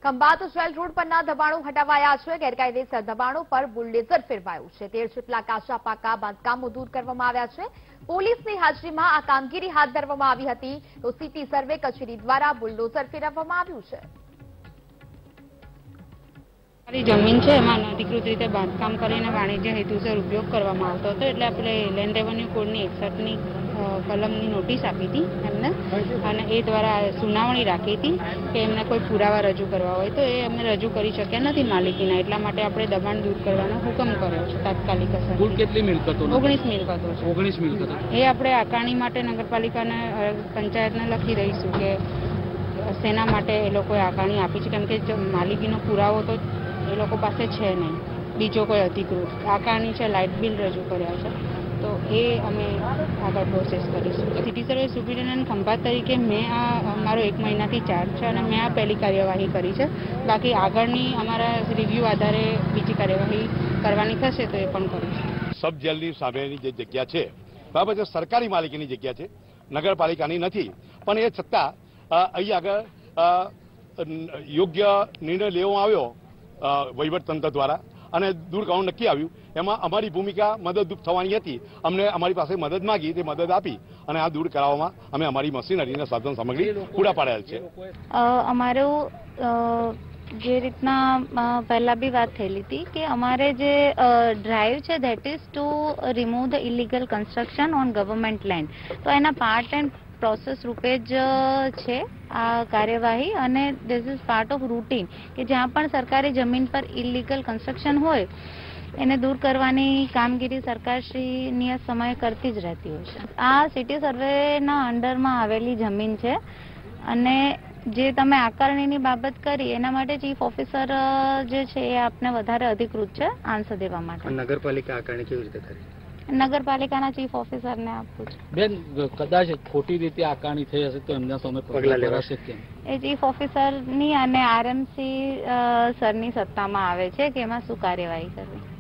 Khambhat jail road પરના દબાણો હટાવાયા છે। ગેરકાયદેસર દબાણો પર બુલડોઝર ફેરવાયું છે। 13 જેટલા કાચા પાકા બાંધકામો દૂર કરવામાં આવ્યા છે। પોલીસની હાજરીમાં આ કામગીરી હાથ ધરવામાં આવી હતી તો સિટી સર્વે કચેરી દ્વારા બુલડોઝર ફેરવવામાં આવ્યું છે। જમીન છે એમાં અધિકૃત રીતે બાંધકામ કરીને વાણિજ્ય હેતુસર ઉપયોગ કરવામાં આવતો હતો, એટલે આપણે લેન્ડ રેવન્યુ કોડની 61ની કલમની નોટિસ આપી હતી એમને, અને એ દ્વારા સુનાવણી રાખી હતી કે એમને કોઈ પુરાવા રજૂ કરવા હોય તો એ અમે રજૂ કરી શક્યા નથી માલિકીના, એટલા માટે આપણે દબાણ દૂર કરવાનો હુકમ કર્યો છે તાત્કાલિક અસર। કુલ કેટલી મિલકતો? 19 મિલકતો છે। 19 મિલકતો એ આપણે આકારણી માટે નગરપાલિકાને પંચાયતને લખી દઈશું કે શેના માટે એ લોકોએ આકારણી આપી છે, કેમ કે માલિકીનો પુરાવો તો એ લોકો પાસે છે નહીં, બીજો કોઈ અધિકૃત આકારણી છે, લાઇટ બિલ રજૂ કર્યા છે, તો એ અમે આગળ પ્રોસેસ કરીશું। સિટી સર્વે સુપ્રિન્ટેન્ડન્ટ ખંભાત તરીકે મેં આ મારો 1 મહિનાથી ચાર્જ છે અને મેં આ પહેલી કાર્યવાહી કરી છે। બાકી આગળની અમારા રિવ્યુ આધારે બીજી કાર્યવાહી કરવાની થશે તો એ પણ કરીશું। સબ જેલની સામેની જે જગ્યા છે બરાબર છે, સરકારી માલિકીની જગ્યા છે, નગરપાલિકાની નથી, પણ એ છતાં અહીં આગળ યોગ્ય નિર્ણય લેવામાં આવ્યો વહીવટતંત્ર દ્વારા અને દૂર કરવાનું નક્કી આવ્યું। એમાં અમારી ભૂમિકા મદદરૂપ થવાની હતી। અમને અમારી પાસે મદદ માંગી, તે મદદ આપી અને આ દૂર કરાવવામાં અમે અમારી મશીનરી અને સાધન સામગ્રી પૂરા પાડેલ છે। અમારું જે રીતના પહેલા બી વાત થયેલી હતી કે અમારે જે ડ્રાઈવ છે that is to remove the illegal construction on government land, તો એના પાર્ટ એન્ડ પ્રોસેસ રૂપે જ છે આ કાર્યવાહી, અને this is part of routine કે જ્યાં પણ સરકારી જમીન પર ઇલીગલ કન્સ્ટ્રક્શન હોય એને દૂર કરવાની કામગીરી સરકારશ્રી નિયત સમયે કરતી જ રહેતી હોય છે। આ સિટી સર્વેના અંડરમાં આવેલી જમીન છે અને જે તમે આકારણીની બાબત કરી એના માટે ચીફ ઓફિસર જે છે એ આપને વધારે અધિકૃત છે આન્સર દેવા માટે। નગરપાલિકા આકારણી કેવી રીતે કરી? નગરપાલિકાના ચીફ ઓફિસરને આપવું છે। બેન, કદાચ ખોટી રીતે આકારણી થઈ હશે તો એમના સામે પગલાં લેવાશે કેમ? એ ચીફ ઓફિસરની અને આરએમસી સરની સત્તામાં આવે છે કે એમાં શું કાર્યવાહી કરવી।